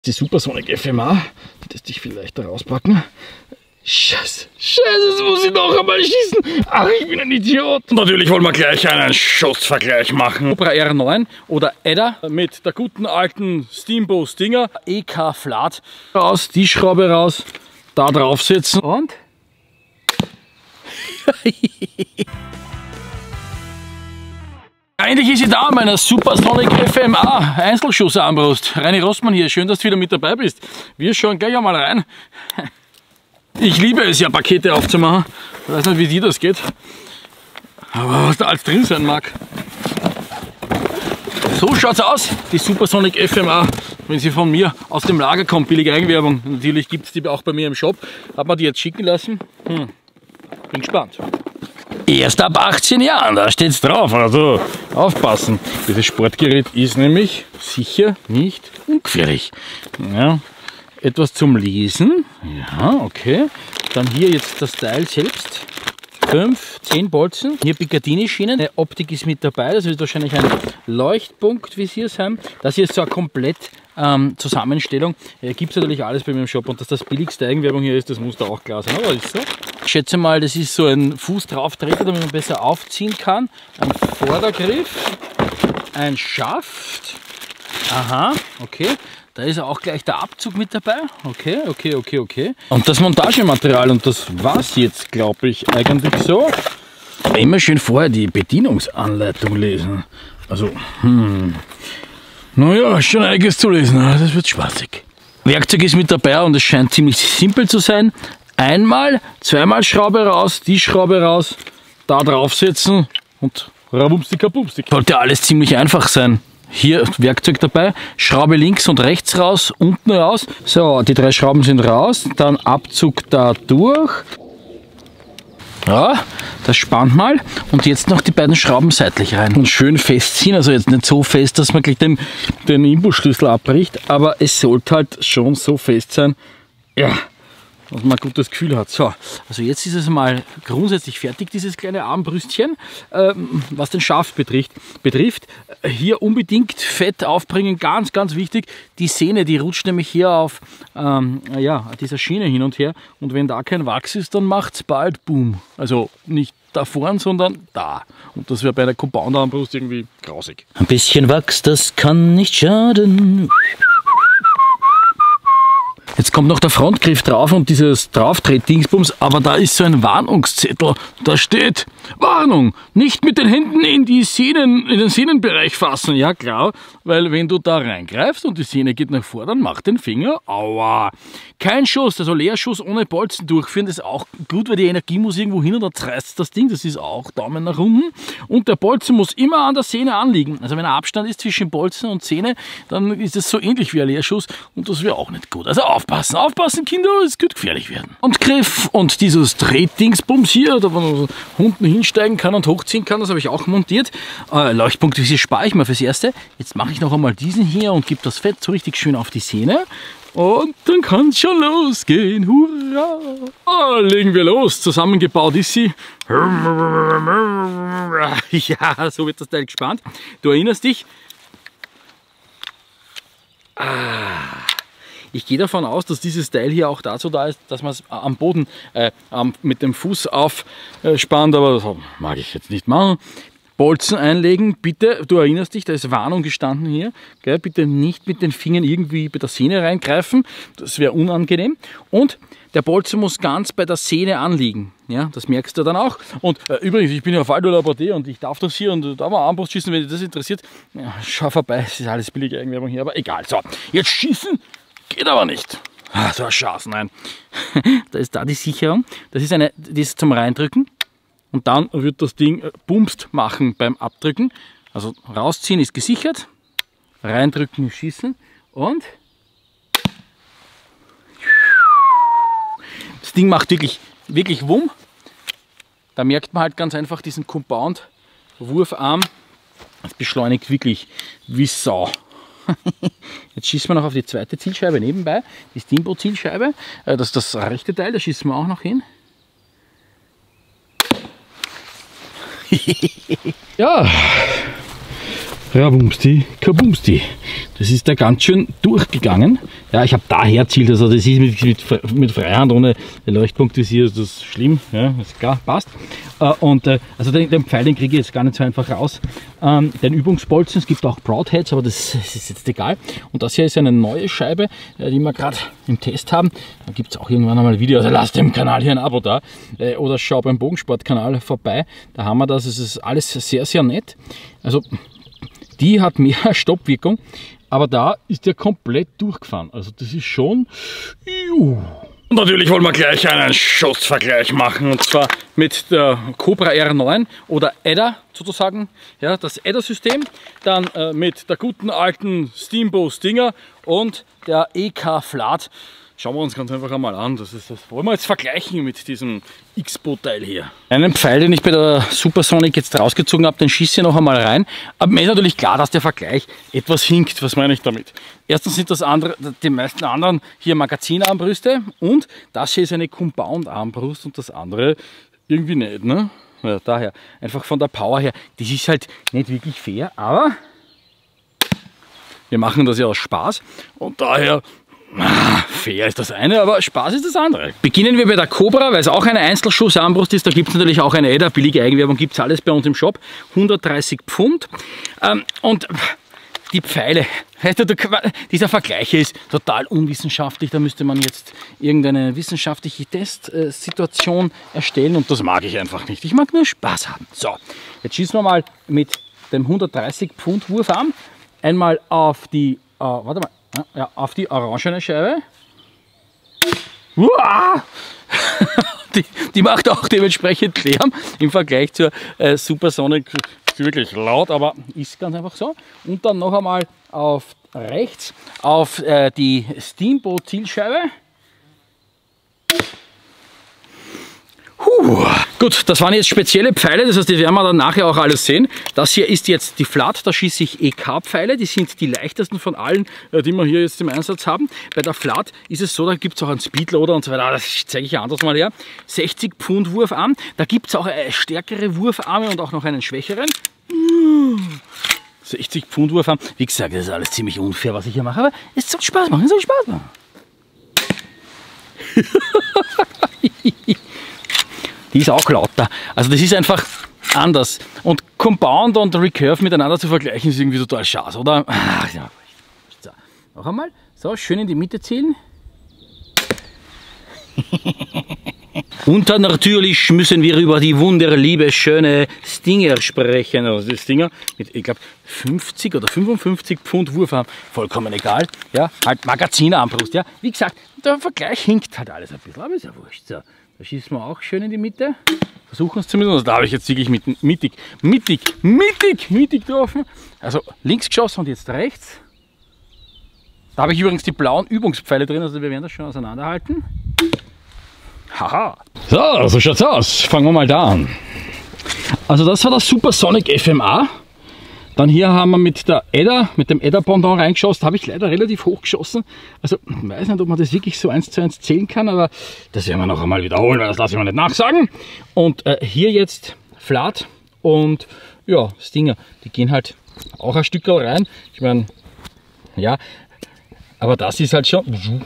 Die Supersonic FMA, die lässt sich viel leichter rauspacken. Scheiße, das muss ich noch einmal schießen. Ach, ich bin ein Idiot. Und natürlich wollen wir gleich einen Schussvergleich machen. Cobra R9 oder Edda mit der guten alten Steamboat Stinger EK Flat. Raus, die Schraube raus, da draufsetzen und... Endlich ist sie da, meine Supersonic FMA Einzelschussarmbrust. Reini Rossmann hier, schön, dass du wieder mit dabei bist. Wir schauen gleich einmal rein. Ich liebe es ja, Pakete aufzumachen. Ich weiß nicht, wie dir das geht. Aber was da alles drin sein mag. So schaut's aus, die Supersonic FMA, wenn sie von mir aus dem Lager kommt. Billige Eigenwerbung. Natürlich gibt es die auch bei mir im Shop. Hat man die jetzt schicken lassen? Bin gespannt. Erst ab 18 Jahren, da steht's drauf. Also aufpassen. Dieses Sportgerät ist nämlich sicher nicht ungefährlich. Ja, etwas zum Lesen. Ja, okay. Dann hier jetzt das Teil selbst. 5, 10 Bolzen. Hier Picatinny-Schienen. Die Optik ist mit dabei. Das wird wahrscheinlich ein Leuchtpunktvisier sein. Das hier ist so eine komplett Zusammenstellung. Gibt es natürlich alles bei mir im Shop. Und dass das billigste Eigenwerbung hier ist, das muss da auch klar sein. Aber ist so. Ich schätze mal, das ist so ein Fußdrauftreter, damit man besser aufziehen kann. Ein Vordergriff. Ein Schaft. Aha, okay. Da ist auch gleich der Abzug mit dabei. Okay. Und das Montagematerial, und das war's jetzt, glaube ich, eigentlich so. Immer schön vorher die Bedienungsanleitung lesen. Also, naja, schon einiges zu lesen, das wird spaßig. Werkzeug ist mit dabei und es scheint ziemlich simpel zu sein. Einmal, zweimal Schraube raus, die Schraube raus, da draufsetzen und rabumstik kabumstik. Sollte alles ziemlich einfach sein. Hier Werkzeug dabei, Schraube links und rechts raus, unten raus. So, die 3 Schrauben sind raus, dann Abzug da durch. Ja, das spannt mal. Und jetzt noch die beiden Schrauben seitlich rein. Und schön festziehen, also jetzt nicht so fest, dass man gleich den Imbusschlüssel abbricht, aber es sollte halt schon so fest sein, ja, dass man ein gutes Gefühl hat. So, also jetzt ist es mal grundsätzlich fertig, dieses kleine Armbrüstchen. Was den Schaft betrifft, hier unbedingt Fett aufbringen, ganz, ganz wichtig. Die Sehne, die rutscht nämlich hier auf dieser Schiene hin und her. Und wenn da kein Wachs ist, dann macht es bald Boom. Also nicht da vorn, sondern da. Und das wäre bei einer Compound-Armbrust irgendwie grausig. Ein bisschen Wachs, das kann nicht schaden. Jetzt kommt noch der Frontgriff drauf und dieses Drauftritt-Dingsbums, aber da ist so ein Warnungszettel. Da steht: Warnung, nicht mit den Händen in den Sehnenbereich fassen. Ja klar, weil wenn du da reingreifst und die Sehne geht nach vor, dann macht den Finger aua. Kein Schuss, also Leerschuss ohne Bolzen durchführen, das ist auch gut, weil die Energie muss irgendwo hin und da zerreißt das Ding, das ist auch Daumen nach unten. Und der Bolzen muss immer an der Sehne anliegen. Also wenn ein Abstand ist zwischen Bolzen und Sehne, dann ist es so ähnlich wie ein Leerschuss und das wäre auch nicht gut. Also aufpassen Kinder, es könnte gefährlich werden. Und Griff und dieses Drehdingsbums hier, da man unten hinsteigen kann und hochziehen kann, das habe ich auch montiert. Leuchtpunktvisier spare ich mal fürs Erste. Jetzt mache ich noch einmal diesen hier und gebe das Fett so richtig schön auf die Sehne. Und dann kann es schon losgehen. Hurra! Legen wir los. Zusammengebaut ist sie. Ja, so wird das Teil gespannt. Du erinnerst dich? Ich gehe davon aus, dass dieses Teil hier auch dazu da ist, dass man es am Boden mit dem Fuß aufspannt, aber das mag ich jetzt nicht machen. Bolzen einlegen, bitte, du erinnerst dich, da ist Warnung gestanden hier, gell? Bitte nicht mit den Fingern irgendwie bei der Sehne reingreifen, das wäre unangenehm. Und der Bolzen muss ganz bei der Sehne anliegen, ja, das merkst du dann auch. Und übrigens, ich bin ja Fallurlauber und ich darf das hier und da mal Armbrust schießen, wenn dich das interessiert. Ja, schau vorbei, es ist alles billige Eigenwerbung hier, aber egal. So, jetzt schießen geht aber nicht. So ein Schatz, nein. Da ist da die Sicherung, das ist zum Reindrücken. Und dann wird das Ding bumst machen beim Abdrücken. Also rausziehen ist gesichert, reindrücken, schießen und das Ding macht wirklich Wumm. Da merkt man halt ganz einfach diesen Compound-Wurfarm. Das beschleunigt wirklich wie Sau. Jetzt schießen wir noch auf die zweite Zielscheibe nebenbei, die Steamboat-Zielscheibe. Das ist das rechte Teil, da schießen wir auch noch hin. Ja, Rabumsti, kabumsti. Das ist da ganz schön durchgegangen. Ja, ich habe daher zielt, also das ist mit Freihand ohne Leuchtpunktvisier, ist das schlimm, ja, ist klar, passt. Also den Pfeil, den kriege ich jetzt gar nicht so einfach raus. Den Übungsbolzen, es gibt auch Broadheads, aber das ist jetzt egal. Und das hier ist eine neue Scheibe, die wir gerade im Test haben. Da gibt es auch irgendwann einmal ein Video, also lasst dem Kanal hier ein Abo da. Oder schau beim Bogensportkanal vorbei, da haben wir das, es ist alles sehr, sehr nett. Also die hat mehr Stoppwirkung, aber da ist der komplett durchgefahren. Also das ist schon... Und natürlich wollen wir gleich einen Schussvergleich machen, und zwar mit der Cobra R9 oder Edda sozusagen, ja, das Edda-System, dann mit der guten alten Steamboat Stinger und der EK Flat. Schauen wir uns ganz einfach einmal an. Das wollen wir jetzt vergleichen mit diesem X-Bow-Teil hier. Einen Pfeil, den ich bei der Supersonic jetzt rausgezogen habe, den schieße ich noch einmal rein. Aber mir ist natürlich klar, dass der Vergleich etwas hinkt. Was meine ich damit? Erstens sind die meisten anderen hier Magazinarmbrüste und das hier ist eine Compound-Armbrust und das andere irgendwie nicht. Ne? Ja, daher, einfach von der Power her, das ist halt nicht wirklich fair, aber wir machen das ja aus Spaß und daher... Fair ist das eine, aber Spaß ist das andere. Beginnen wir bei der Cobra, weil es auch eine Einzelschussarmbrust ist. Da gibt es natürlich auch eine Edda, billige Eigenwerbung gibt es alles bei uns im Shop. 130 Pfund. Und die Pfeile, dieser Vergleich ist total unwissenschaftlich. Da müsste man jetzt irgendeine wissenschaftliche Testsituation erstellen und das mag ich einfach nicht. Ich mag nur Spaß haben. So, jetzt schießen wir mal mit dem 130 Pfund Wurfarm einmal auf die, warte mal. Ja, auf die orangene Scheibe. Die macht auch dementsprechend Lärm im Vergleich zur Supersonic. Ist wirklich laut, aber ist ganz einfach so. Und dann noch einmal auf rechts auf die Steamboat Zielscheibe. Gut, das waren jetzt spezielle Pfeile, das heißt, die werden wir dann nachher auch alles sehen. Das hier ist jetzt die Flat, da schieße ich EK-Pfeile, die sind die leichtesten von allen, die wir hier jetzt im Einsatz haben. Bei der Flat ist es so, da gibt es auch einen Speedloader und so weiter, das zeige ich ja anders mal her. 60 Pfund Wurfarm, da gibt es auch stärkere Wurfarme und auch noch einen schwächeren. 60 Pfund Wurfarm, wie gesagt, das ist alles ziemlich unfair, was ich hier mache, aber es soll Spaß machen, es soll Spaß machen. Die ist auch lauter. Also das ist einfach anders. Und Compound und Recurve miteinander zu vergleichen ist irgendwie total schade, oder? Ach, ja. So, noch einmal. So, schön in die Mitte zielen. Und dann natürlich müssen wir über die wunderliebe, schöne Stinger sprechen. Also die Stinger mit, ich glaube, 50 oder 55 Pfund Wurfarm. Vollkommen egal. Ja, halt Magazinarmbrust. Ja, wie gesagt, der Vergleich hinkt halt alles ein bisschen, aber ist ja wurscht. So. Da schießen wir auch schön in die Mitte. Versuchen es zumindest. Da habe ich jetzt wirklich mittig getroffen. Also links geschossen und jetzt rechts. Da habe ich übrigens die blauen Übungspfeile drin, also wir werden das schon auseinanderhalten. Haha. So schaut's aus. Fangen wir mal da an. Also das war das Supersonic FMA. Dann hier haben wir mit dem Edda-Pendant reingeschossen, habe ich leider relativ hoch geschossen. Also ich weiß nicht, ob man das wirklich so 1:1 zählen kann, aber das werden wir noch einmal wiederholen, weil das lasse ich mir nicht nachsagen. Und hier jetzt Flat und ja, Stinger, die gehen halt auch ein Stück rein. Ich meine, ja, aber das ist halt schon...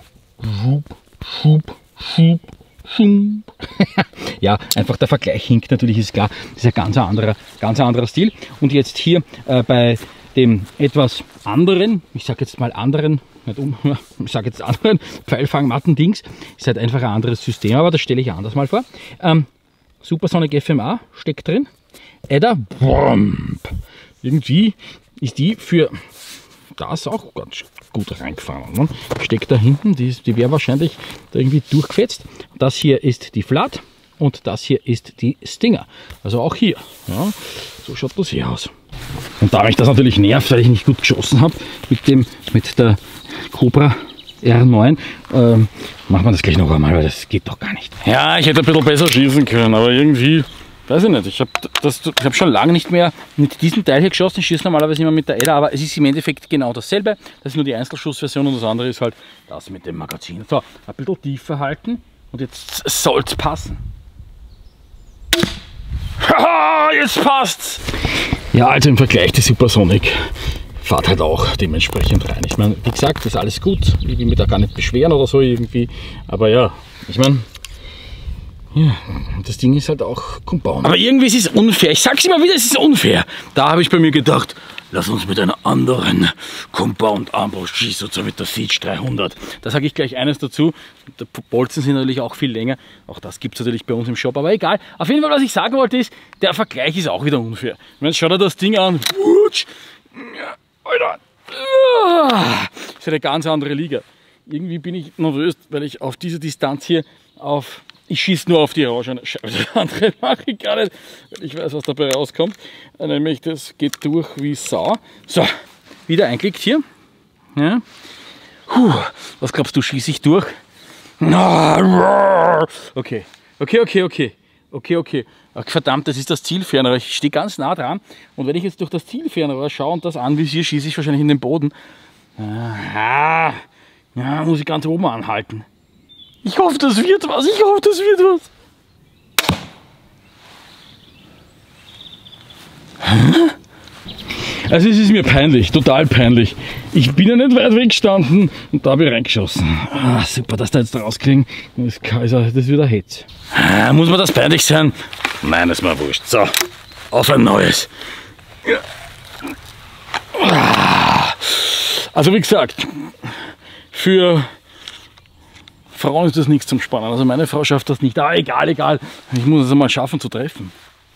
Ja, einfach der Vergleich hinkt natürlich, ist klar, das ist ein ganz anderer Stil. Und jetzt hier bei dem etwas anderen, ich sage jetzt mal anderen, ich sage jetzt anderen Pfeilfangmatten-Dings, ist halt einfach ein anderes System, aber das stelle ich anders mal vor. Supersonic FMA steckt drin, Edda, irgendwie ist die für das auch ganz gut reingefahren. Ne? Steckt da hinten, die wäre wahrscheinlich da irgendwie durchgefetzt. Das hier ist die Flat und das hier ist die Stinger. Also auch hier. Ja, so schaut das hier aus. Und da mich das natürlich nervt, weil ich nicht gut geschossen habe mit der Cobra R9, machen wir das gleich noch einmal, weil das geht doch gar nicht. Ja, ich hätte ein bisschen besser schießen können, aber irgendwie... Weiß ich nicht, ich hab schon lange nicht mehr mit diesem Teil hier geschossen. Ich schieße normalerweise immer mit der Edda, aber es ist im Endeffekt genau dasselbe. Das ist nur die Einzelschussversion und das andere ist halt das mit dem Magazin. So, ein bisschen tiefer halten und jetzt soll es passen. Haha, jetzt passt's! Ja, also im Vergleich die Supersonic fahrt halt auch dementsprechend rein. Ich meine, wie gesagt, das ist alles gut. Ich will mich da gar nicht beschweren oder so irgendwie. Aber ja, ich meine, ja, das Ding ist halt auch Compound. Aber irgendwie ist es unfair. Ich sag's immer wieder, es ist unfair. Da habe ich bei mir gedacht, lass uns mit einer anderen Compound-Armbrust schießen, und zwar mit der Siege 300. Da sage ich gleich eines dazu. Die Bolzen sind natürlich auch viel länger. Auch das gibt es natürlich bei uns im Shop. Aber egal. Auf jeden Fall, was ich sagen wollte, ist, der Vergleich ist auch wieder unfair. Ich meine, schau dir das Ding an. Alter. Das ist eine ganz andere Liga. Irgendwie bin ich nervös, weil ich auf dieser Distanz hier ich schieße nur auf die Orange. Das andere mache ich gar nicht, weil ich weiß, was dabei rauskommt. Nämlich, das geht durch wie Sau. So, wieder einklickt hier. Ja. Was glaubst du, schieße ich durch? Okay. Ach, verdammt, das ist das Zielfernrohr. Ich stehe ganz nah dran. Und wenn ich jetzt durch das Zielfernrohr schaue und das anvisiere, schieße ich wahrscheinlich in den Boden. Ja, muss ich ganz oben anhalten. Ich hoffe, das wird was. Also es ist mir peinlich, total peinlich. Ich bin ja nicht weit weggestanden und da habe ich reingeschossen. Super, dass da jetzt rauskriegen. Das wird ein Hetz. Muss mir das peinlich sein? Nein, das ist mir wurscht. So, auf ein neues. Also wie gesagt, für Frauen ist das nichts zum Spannen. Also meine Frau schafft das nicht. Egal. Ich muss es einmal schaffen zu treffen.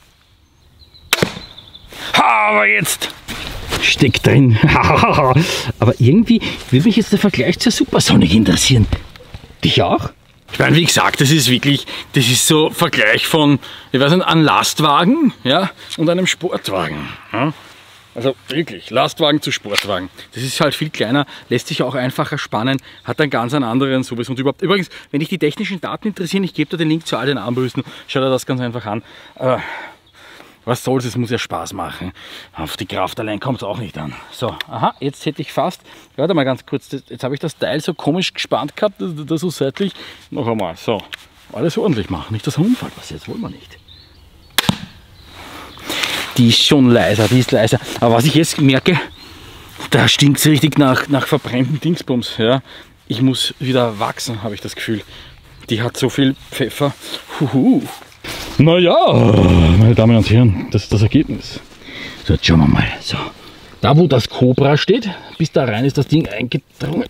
Aber jetzt steckt drin. Aber irgendwie würde mich jetzt der Vergleich zur Supersonic interessieren. Dich auch? Ich meine, wie gesagt, das ist so ein Vergleich von, ich weiß nicht, einem Lastwagen, ja, und einem Sportwagen. Ja? Also wirklich, Lastwagen zu Sportwagen. Das ist halt viel kleiner, lässt sich auch einfacher spannen, hat einen ganz anderen sowas und überhaupt. Übrigens, wenn dich die technischen Daten interessieren, ich gebe dir den Link zu all den Armbrüsten, schau dir das ganz einfach an. Was soll's, es muss ja Spaß machen. Auf die Kraft allein kommt es auch nicht an. So, aha, jetzt hätte ich fast, warte mal ganz kurz, jetzt habe ich das Teil so komisch gespannt gehabt, das so seitlich. Noch einmal, so, alles ordentlich machen, nicht dass ein Unfall passiert, das wollen wir nicht. Die ist schon leiser, die ist leiser. Aber was ich jetzt merke, da stinkt es richtig nach verbrannten Dingsbums. Ja. Ich muss wieder wachsen, habe ich das Gefühl. Die hat so viel Pfeffer. Naja, meine Damen und Herren, das ist das Ergebnis. So, jetzt schauen wir mal. So, da wo das Cobra steht, bis da rein ist das Ding eingedrungen.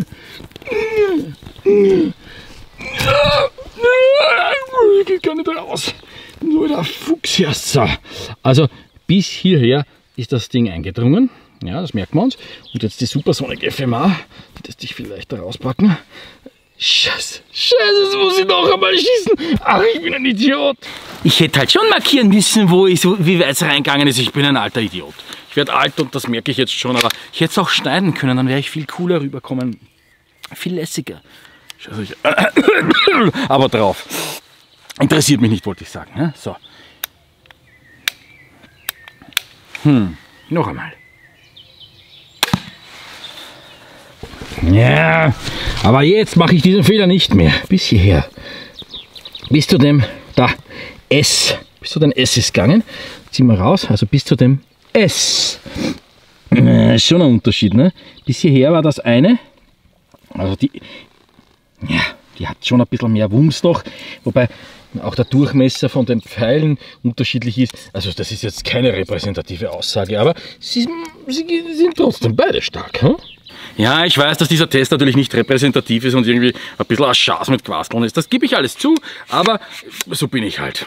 Geht gar nicht raus. Nur der Fuchs hier. So. Also bis hierher ist das Ding eingedrungen. Ja, das merkt man uns. Und jetzt die Supersonic FMA. Die lässt sich viel leichter rauspacken. Scheiße, das muss ich noch einmal schießen. Ach, ich bin ein Idiot. Ich hätte halt schon markieren müssen, wie weit es reingegangen ist. Ich bin ein alter Idiot. Ich werde alt und das merke ich jetzt schon. Aber ich hätte es auch schneiden können, dann wäre ich viel cooler rüberkommen. Viel lässiger. Aber drauf. Interessiert mich nicht, wollte ich sagen. Ne? So. Noch einmal. Ja, aber jetzt mache ich diesen Fehler nicht mehr. Bis hierher. Bis zu dem, da, S. Bis zu dem S ist gegangen. Ziehen wir raus, also bis zu dem S. Schon ein Unterschied, ne? Bis hierher war das eine. Also die hat schon ein bisschen mehr Wumms noch. Wobei auch der Durchmesser von den Pfeilen unterschiedlich ist. Also das ist jetzt keine repräsentative Aussage, aber sie sind trotzdem beide stark. Hm? Ja, ich weiß, dass dieser Test natürlich nicht repräsentativ ist und irgendwie ein bisschen ein Schaß mit Quasteln ist. Das gebe ich alles zu, aber so bin ich halt.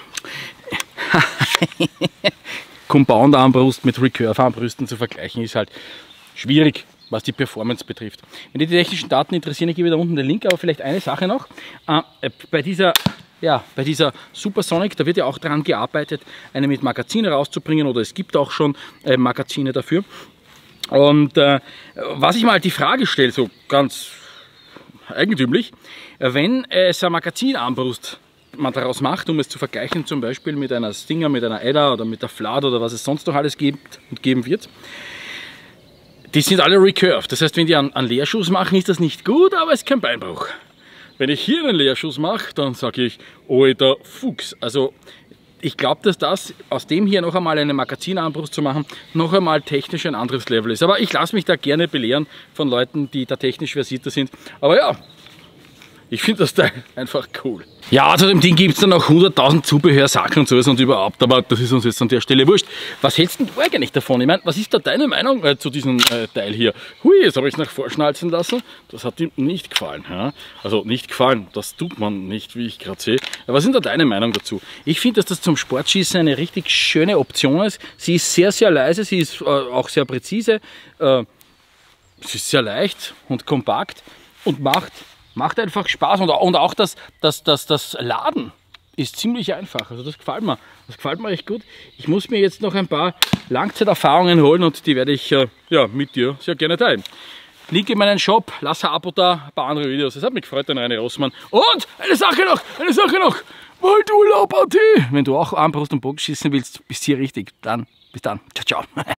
Compound-Armbrust mit Recurve-Armbrüsten zu vergleichen ist halt schwierig, was die Performance betrifft. Wenn die technischen Daten interessieren, ich gebe da unten den Link, aber vielleicht eine Sache noch. Bei dieser Supersonic, da wird ja auch daran gearbeitet, eine mit Magazine rauszubringen, oder es gibt auch schon Magazine dafür. Und was ich mal die Frage stelle, so ganz eigentümlich, wenn es eine Magazinarmbrust man daraus macht, um es zu vergleichen, zum Beispiel mit einer Stinger, mit einer Edda oder mit der Flat oder was es sonst noch alles gibt und geben wird, die sind alle recurved. Das heißt, wenn die einen Leerschuss machen, ist das nicht gut, aber es ist kein Beinbruch. Wenn ich hier einen Leerschuss mache, dann sage ich, alter Fuchs. Also ich glaube, dass das aus dem hier noch einmal eine Magazinarmbrust zu machen, noch einmal technisch ein anderes Level ist. Aber ich lasse mich da gerne belehren von Leuten, die da technisch versierter sind. Aber ja, ich finde das Teil einfach cool. Ja, zu dem Ding gibt es dann auch 100.000 Zubehörsachen und sowas und überhaupt, aber das ist uns jetzt an der Stelle wurscht. Was hältst du eigentlich davon? Ich meine, was ist da deine Meinung zu diesem Teil hier? Hui, jetzt habe ich es noch vorschnalzen lassen. Das hat ihm nicht gefallen. Ja? Also nicht gefallen, das tut man nicht, wie ich gerade sehe. Aber was ist da deine Meinung dazu? Ich finde, dass das zum Sportschießen eine richtig schöne Option ist. Sie ist sehr, sehr leise, sie ist auch sehr präzise. Sie ist sehr leicht und kompakt und macht einfach Spaß und auch das Laden ist ziemlich einfach. Also das gefällt mir. Das gefällt mir echt gut. Ich muss mir jetzt noch ein paar Langzeiterfahrungen holen und die werde ich ja, mit dir sehr gerne teilen. Link in meinen Shop, lass ein Abo da, ein paar andere Videos. Es hat mich gefreut, dein René Rossmann. Und eine Sache noch. Waldurlaub.at. Wenn du auch Armbrust und Bogenschießen willst, bist hier richtig. Dann, bis dann. Ciao, ciao.